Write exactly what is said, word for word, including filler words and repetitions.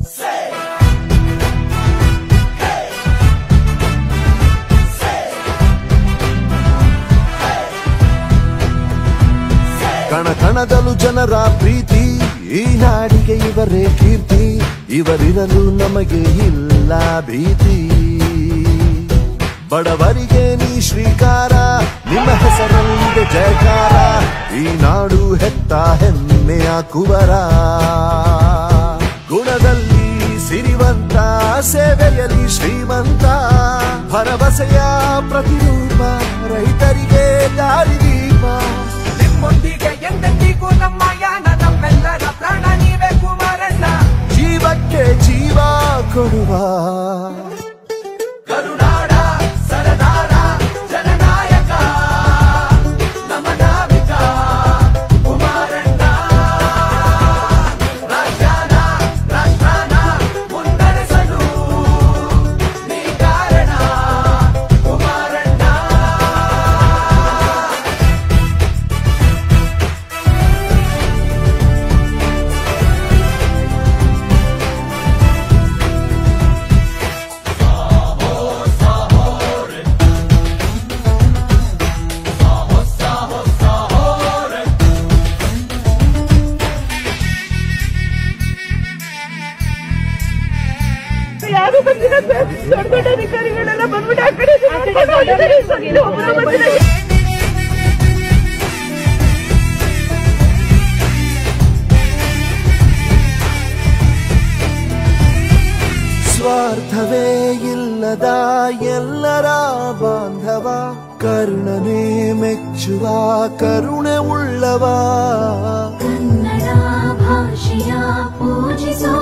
ಕಣ ಕಣದಲು ಜನರ ಪ್ರೀತಿ, ಈ ನಾಡಿಗೆ ಇವರೇ ಕೀರ್ತಿ, ಇವರಿರಲು ನಮಗೆ ಇಲ್ಲ ಭೀತಿ. ಬಡವರಿಗೆ ನೀ ಶ್ರೀಕಾರ, ನಿಮ್ಮ ಹೆಸರಲ್ಲಿದೆ ಜಯಕಾರ, ಈ ನಾಡು ಹೆತ್ತ ಹೆಮ್ಮೆಯ ಕುವರ. ಗುಣದಲ್ಲಿ ಸಿರಿವಂತ, ಸೇವೆಯಲ್ಲಿ ಶ್ರೀಮಂತ, ಭರವಸೆಯ ಪ್ರತಿರೂಪ, ರೈತರಿಗೆ ದಾರಿದೀಪ. ನಿಮ್ಮೊಂದಿಗೆ ಎಂದೆಂದಿಗೂ ನಮ್ಮ ಯಾನ, ನಮ್ಮೆಲ್ಲರ ಪ್ರಾಣ ನೀವೇ ಕುಮಾರಣ್ಣ. ಜೀವಕ್ಕೆ ಜೀವ ಕೊಡುವ ಕರುನಾಡ ಸರದಾರ ಜನನಾಯಕ, ನಮ್ಮ ನಾವಿಕ ಕುಮಾರಣ್ಣ. ರಾಜ್ಯಾನ ರಾಷ್ಟ್ರಾನ ಮುನ್ನಡೆಸಲು ನೀ ಕಾರಣ ಕುಮಾರಣ್ಣ. ಯಾರು ಬಂದಿಲ್ಲ ಸರ್, ದೊಡ್ಡ ದೊಡ್ಡ ಅಧಿಕಾರಿಗಳೆಲ್ಲ ಬಂದ್ಬಿಟ್ಟು ಆ ಕಡೆ ಸ್ವಾರ್ಥವೇ ಇಲ್ಲದ ಎಲ್ಲರ ಬಾಂಧವ, ಕರುಣನೆ ಮೆಚ್ಚುವ ಕರುಣೆ ಉಳ್ಳವ. ಕನ್ನಡ ಭಾಷೆಯ ಪೂಜಿಸೋ